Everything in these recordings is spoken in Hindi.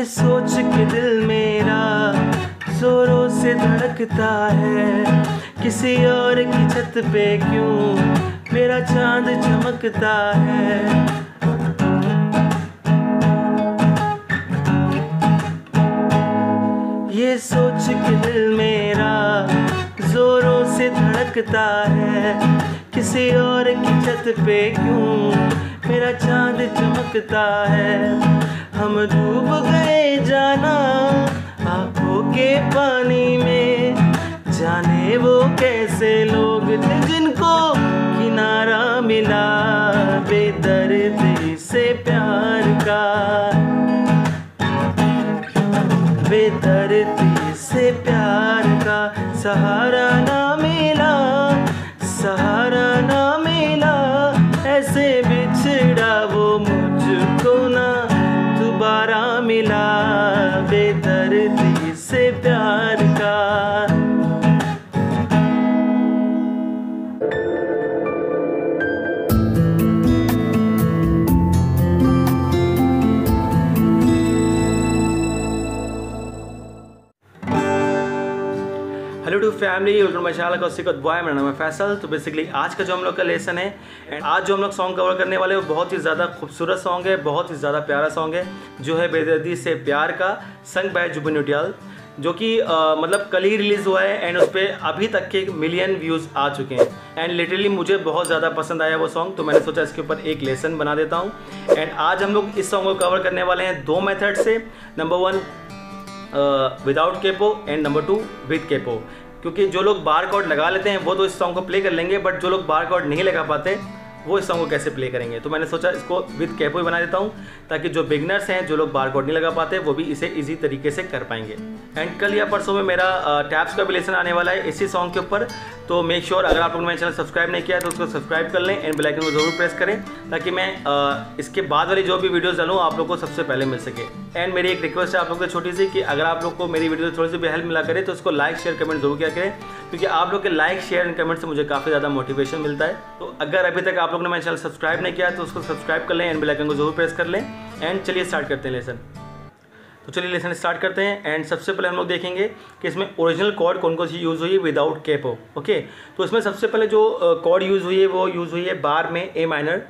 सोच के दिल मेरा जोरों से धड़कता है, किसी और की छत पे क्यों मेरा चांद चमकता है। ये सोच के दिल मेरा जोरों से धड़कता है, किसी और की छत पे क्यों मेरा चांद चमकता है। हम डूब गए जाना आंखों के पानी में, जाने वो कैसे लोग थे जिनको किनारा मिला बेदर्दी से प्यार का, बेदर्दी से प्यार का। सहारा ना मिला, सहारा ना मिला, ऐसे बिछड़ा वो मुझको ना दोबारा मिला बेदर्दी से प्यार का। Hello to family, welcome my channel Kaushik boy. मेरा नाम है फैसल। तो बेसिकली आज का जो हम लोग का लेसन है एंड आज जो हम लोग सॉन्ग कवर करने वाले हैं वो बहुत ही ज़्यादा खूबसूरत सॉन्ग है, बहुत ही ज़्यादा प्यारा सॉन्ग है, जो है बेदर्दी से प्यार का, संग बाय जुबिन नौटियाल, जो कि मतलब कल ही रिलीज़ हुआ है एंड उस पर अभी तक के मिलियन व्यूज़ आ चुके हैं एंड लिटरली मुझे बहुत ज़्यादा पसंद आया वो सॉन्ग। तो मैंने सोचा इसके ऊपर एक लेसन बना देता हूँ एंड आज हम लोग इस सॉन्ग को कवर करने वाले हैं दो मेथड से। Number 1 without capo and number 2 with capo. क्योंकि जो लोग बार कोड लगा लेते हैं वो तो इस सॉन्ग को प्ले कर लेंगे, बट जो लोग बार कोड नहीं लगा पाते वो इस सॉन्ग को कैसे प्ले करेंगे। तो मैंने सोचा इसको विद कैपो ही बना देता हूँ ताकि जो बिगनर्स हैं, जो लोग बार कोड नहीं लगा पाते, वो भी इसे इजी तरीके से कर पाएंगे। एंड कल या परसों में मेरा टैप्स का भी लेसन आने वाला है इसी सॉन्ग के ऊपर। तो मेक श्योर अगर आप लोगों ने मेरा चैनल सब्सक्राइब नहीं किया है तो उसको सब्सक्राइब कर लें एंड बेल आइकन को जरूर प्रेस करें ताकि मैं इसके बाद वाली जो भी वीडियोस डालूँ आप लोग को सबसे पहले मिल सके। एंड मेरी एक रिक्वेस्ट है आप लोग से छोटी सी कि अगर आप लोग को मेरी वीडियो थोड़ी सी भी हेल्प मिला करे तो उसको लाइक शेयर कमेंट जरूर किया करें, क्योंकि आप लोग के लाइक शेयर एंड कमेंट से मुझे काफ़ी ज़्यादा मोटिवेशन मिलता है। तो अगर अभी तक आप लोग ने मेरा चैनल सब्सक्राइब नहीं किया तो उसको सब्सक्राइब कर लें एंड बेल आइकन को जरूर प्रेस कर लें। एंड चलिए स्टार्ट करते हैं लेसन। तो चलिए लेसन स्टार्ट करते हैं एंड सबसे पहले हम लोग देखेंगे कि इसमें ओरिजिनल कॉर्ड कौन कौन सी यूज़ हुई है विदाउट केपो। ओके, तो इसमें सबसे पहले जो कॉर्ड यूज़ हुई है वो यूज़ हुई है बार में ए माइनर,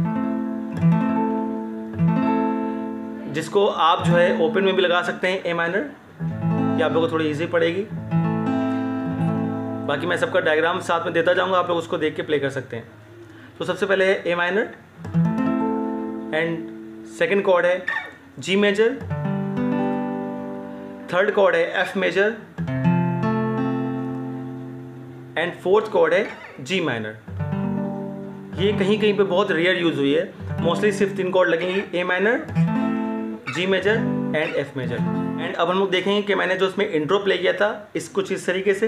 जिसको आप जो है ओपन में भी लगा सकते हैं ए माइनर, ये आप लोगों को थोड़ी ईजी पड़ेगी। बाकी मैं सबका डायग्राम साथ में देता जाऊंगा, आप लोग उसको देख के प्ले कर सकते हैं। तो सबसे पहले है A minor and second chord है जी मेजर, थर्ड कॉर्ड है F major and fourth chord है जी माइनर। ये कहीं कहीं पे बहुत रेयर यूज हुई है, मोस्टली सिर्फ 3 कॉर्ड लगेंगी, A minor, G major and F major. And अब हम लोग देखेंगे कि मैंने जो इसमें इंट्रो प्ले किया था इस कुछ इस तरीके से।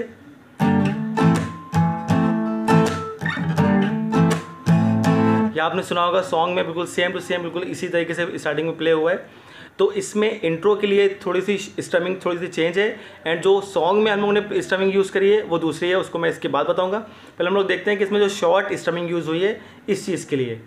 या आपने सुना होगा सॉन्ग में बिल्कुल सेम टू सेम बिल्कुल इसी तरीके से स्टार्टिंग में प्ले हुआ है। तो इसमें इंट्रो के लिए थोड़ी सी स्ट्रमिंग थोड़ी सी चेंज है एंड जो सॉन्ग में हम लोगों ने स्ट्रमिंग यूज़ करी है वो दूसरी है, उसको मैं इसके बाद बताऊंगा। पहले हम लोग देखते हैं कि इसमें जो शॉर्ट स्ट्रमिंग यूज़ हुई है इस चीज़ के लिए।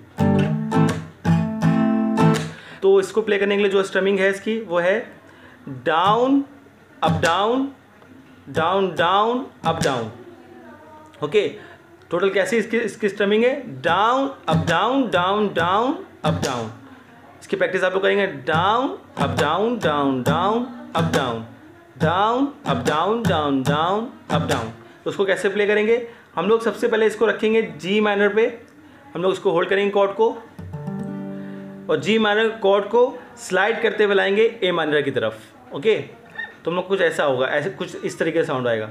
तो इसको प्ले करने के लिए जो स्ट्रमिंग है इसकी वो है down up down, down down up down. Okay, total कैसी इसकी स्ट्रमिंग है, down up down, down down up down. इसकी प्रैक्टिस आप लोग करेंगे, down up down, down down up down, down up down, down down up down. तो उसको कैसे प्ले करेंगे, हम लोग सबसे पहले इसको रखेंगे जी माइनर पे, हम लोग इसको होल्ड करेंगे कॉर्ड को और जी माइनर कॉर्ड को स्लाइड करते हुए लाएंगे ए माइनर की तरफ। ओके, तो हम लोग कुछ ऐसा होगा, ऐसे कुछ इस तरीके से साउंड आएगा।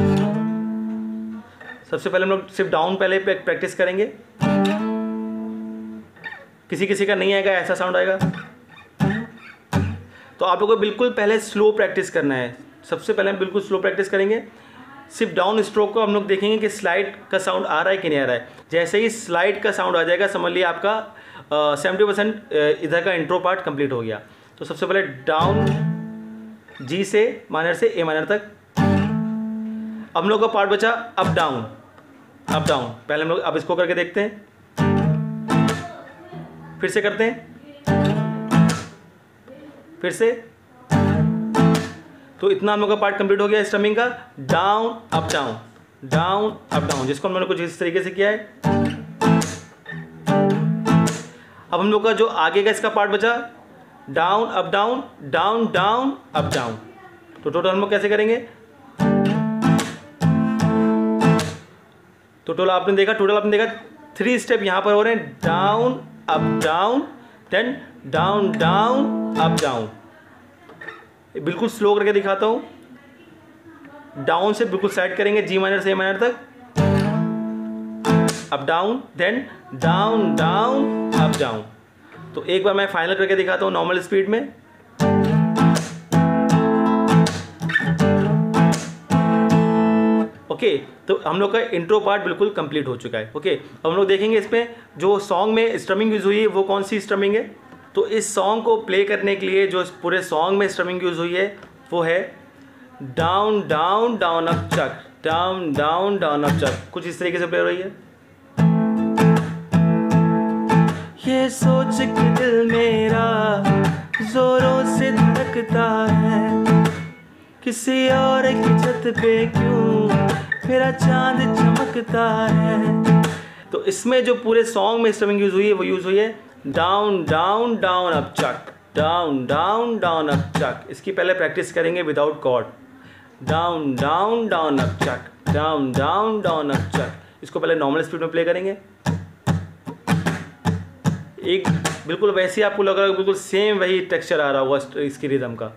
सबसे पहले हम लोग सिर्फ डाउन पहले प्रैक्टिस करेंगे, किसी किसी का नहीं आएगा, ऐसा साउंड आएगा। तो आप लोगों को बिल्कुल पहले स्लो प्रैक्टिस करना है। सबसे पहले हम बिल्कुल स्लो प्रैक्टिस करेंगे, सिर्फ डाउन स्ट्रोक को हम लोग देखेंगे कि स्लाइड का साउंड आ रहा है कि नहीं आ रहा है। जैसे ही स्लाइड का साउंड आ जाएगा समझ लिया आपका 70% इधर का इंट्रो पार्ट कंप्लीट हो गया। तो सबसे पहले डाउन जी से माइनर से ए माइनर तक। अब हम लोग का पार्ट बचा अप डाउन, अप डाउन। पहले हम लोग अब इसको करके देखते हैं, फिर से करते हैं, फिर से तो इतना हम लोग का पार्ट कंप्लीट हो गया स्ट्रमिंग का। Down up down, down up down, जिसको हम लोगों ने कुछ इस तरीके से किया है। अब हम लोग का जो आगे का इसका पार्ट बचा, down up down, down down up down. तो टोटल हम लोग कैसे करेंगे? तो टोटल आपने देखा 3 स्टेप यहाँ पर हो रहे हैं, down up down, then down down up down. बिल्कुल स्लो करके दिखाता हूँ। डाउन से बिल्कुल साइड करेंगे, जी माइनर से ए माइनर तक, up down, then down down up down. तो एक बार मैं फाइनल करके दिखाता हूँ नॉर्मल स्पीड में। ओके, तो हम लोग का इंट्रो पार्ट बिल्कुल कंप्लीट हो चुका है। ओके, अब हम लोग देखेंगे इसमें जो सॉन्ग में स्ट्रमिंग यूज हुई है वो कौन सी स्ट्रमिंग है। तो इस सॉन्ग को प्ले करने के लिए जो पूरे सॉन्ग में स्ट्रमिंग यूज हुई है वो है down down down up chuck, down down down up chuck. कुछ इस तरीके से प्ले हो रही है। ये सोच के दिल मेरा जोरों से धड़कता है, किसी और की छत पे क्यों मेरा चांद चमकता है। तो इसमें जो पूरे सॉन्ग में स्ट्रमिंग यूज हुई है वो यूज हुई है down down down up chuck, down down down up chuck. इसकी पहले प्रैक्टिस करेंगे without chord. Down down down up chuck, down down down up chuck. इसको पहले नॉर्मल स्पीड में प्ले करेंगे। एक बिल्कुल वैसे ही आपको लग रहा है, बिल्कुल सेम वही टेक्सचर आ रहा होगा इसकी रिदम का।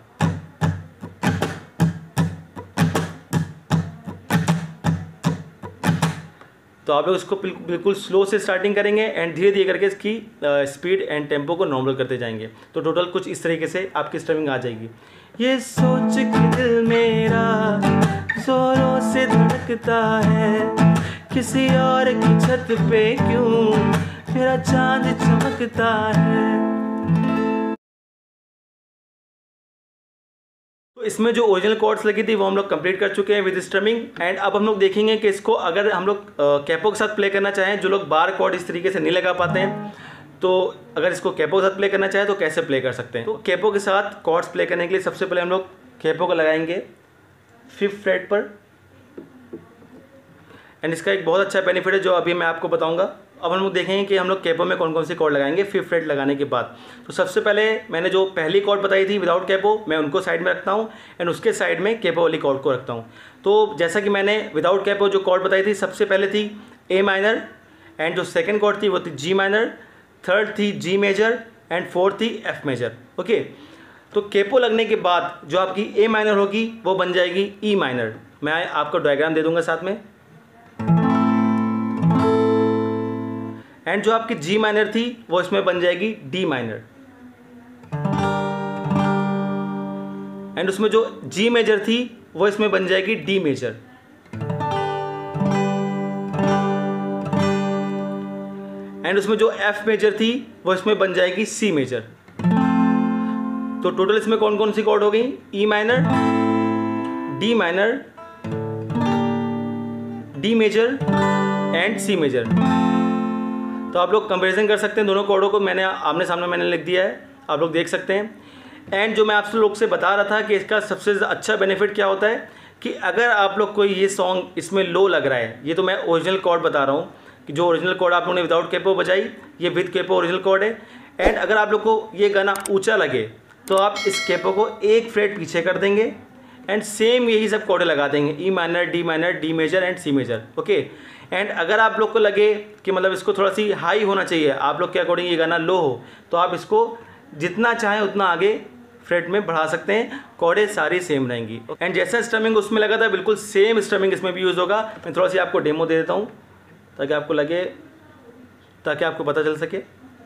तो आप लोग इसको बिल्कुल स्लो से स्टार्टिंग करेंगे एंड धीरे धीरे करके इसकी स्पीड एंड टेम्पो को नॉर्मल करते जाएंगे। तो टोटल कुछ इस तरीके से आपकी स्ट्रमिंग आ जाएगी। ये सोच के दिल मेरा जोरों से धड़कता है, किसी और की छत पे क्यों मेरा चांद चमकता है। तो इसमें जो ओरिजिनल कॉर्ड्स लगी थी वो हम लोग कंप्लीट कर चुके हैं विद स्ट्रमिंग। एंड अब हम लोग देखेंगे कि इसको अगर हम लोग कैपो के साथ प्ले करना चाहें, जो लोग बार कॉर्ड इस तरीके से नहीं लगा पाते हैं, तो अगर इसको कैपो के साथ प्ले करना चाहें तो कैसे प्ले कर सकते हैं। तो कैपो के साथ कॉर्ड्स प्ले करने के लिए सबसे पहले हम लोग कैपो को लगाएंगे 5th फ्रेट पर। एंड इसका एक बहुत अच्छा बेनिफिट है जो अभी मैं आपको बताऊंगा। अब हम लोग देखेंगे कि हम लोग कैपो में कौन कौन सी कॉर्ड लगाएंगे 5th फ्रेट लगाने के बाद। तो सबसे पहले मैंने जो पहली कॉर्ड बताई थी विदाउट कैपो, मैं उनको साइड में रखता हूँ एंड उसके साइड में कैपो वाली कॉर्ड को रखता हूँ। तो जैसा कि मैंने विदाउट कैपो जो कॉर्ड बताई थी, सबसे पहले थी ए माइनर, एंड जो सेकेंड कॉर्ड थी वो थी जी माइनर, थर्ड थी जी मेजर एंड फोर्थ थी एफ मेजर। ओके, तो कैपो लगने के बाद जो आपकी ए माइनर होगी वो बन जाएगी ई माइनर। मैं आपको डायग्राम दे दूंगा साथ में। एंड जो आपकी जी माइनर थी वो इसमें बन जाएगी डी माइनर। एंड उसमें जो जी मेजर थी वो इसमें बन जाएगी डी मेजर। एंड उसमें जो एफ मेजर थी वो इसमें बन जाएगी सी मेजर। तो टोटल इसमें कौन कौन सी कॉर्ड हो गई? E minor, D minor, D major and C major. तो आप लोग कंपैरिजन कर सकते हैं दोनों कॉर्डों को, मैंने आमने सामने मैंने लिख दिया है, आप लोग देख सकते हैं। एंड जो मैं आप लोग से बता रहा था कि इसका सबसे अच्छा बेनिफिट क्या होता है कि अगर आप लोग को ये सॉन्ग इसमें लो लग रहा है, ये तो मैं ओरिजिनल कॉर्ड बता रहा हूँ कि जो ओरिजिनल कॉर्ड आप लोगों ने विदाउट कैपो बजाई, ये विद कैपो ओरिजिनल कॉर्ड है। एंड अगर आप लोग को ये गाना ऊंचा लगे तो आप इस कैपो को एक फ्रेट पीछे कर देंगे एंड सेम यही सब कॉर्ड लगा देंगे, E minor, D major and C major. Okay, and अगर आप लोग को लगे कि मतलब इसको थोड़ा सी हाई होना चाहिए, आप लोग के अकॉर्डिंग ये गाना लो हो, तो आप इसको जितना चाहें उतना आगे फ्रेट में बढ़ा सकते हैं, कॉर्डें सारी सेम रहेंगी। एंड जैसा स्ट्रमिंग उसमें लगा था बिल्कुल सेम स्ट्रमिंग इसमें भी यूज़ होगा। मैं थोड़ा सी आपको डेमो दे देता हूँ ताकि आपको लगे, ताकि आपको पता चल सके।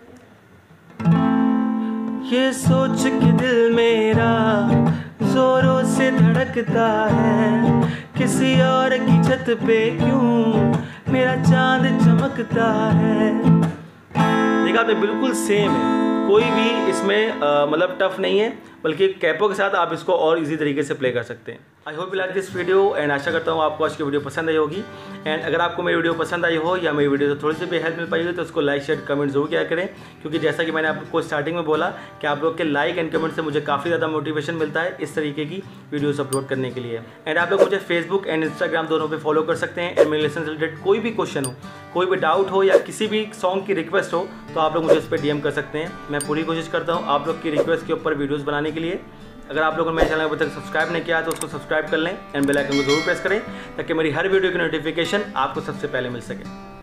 ये सोच के दिल मेरा जोरों से धड़कता है, किसी और की छत पे क्यों मेरा चांद चमकता है। देखा आपने, बिल्कुल सेम है, कोई भी इसमें मतलब टफ नहीं है, बल्कि कैपो के साथ आप इसको और इजी तरीके से प्ले कर सकते हैं। I hope you like this video and आशा करता हूँ आपको आज की वीडियो पसंद आई होगी। एंड अगर आपको मेरी वीडियो पसंद आई हो या मेरी वीडियो से थोड़ी सी भी हेल्प मिल पाई हो तो उसको लाइक शेयर कमेंट जरूर किया करें, क्योंकि जैसा कि मैंने आपको स्टार्टिंग में बोला कि आप लोग के लाइक एंड कमेंट से मुझे काफ़ी ज़्यादा मोटिवेशन मिलता है इस तरीके की वीडियोस अपलोड करने के लिए। एंड आप लोग मुझे फेसबुक एंड इंस्टाग्राम दोनों पे फॉलो कर सकते हैं। एंड मेरे लेसन से रिलेटेड कोई भी क्वेश्चन हो, कोई भी डाउट हो या किसी भी सॉन्ग की रिक्वेस्ट हो तो आप लोग मुझे उस पर DM कर सकते हैं। मैं पूरी कोशिश करता हूँ आप लोग की रिक्वेस्ट के ऊपर वीडियोस बनाने के लिए। अगर आप लोगों ने मेरे चैनल को अभी तक सब्सक्राइब नहीं किया तो उसको सब्सक्राइब कर लें एंड बेल आइकन को जरूर प्रेस करें ताकि मेरी हर वीडियो की नोटिफिकेशन आपको सबसे पहले मिल सके।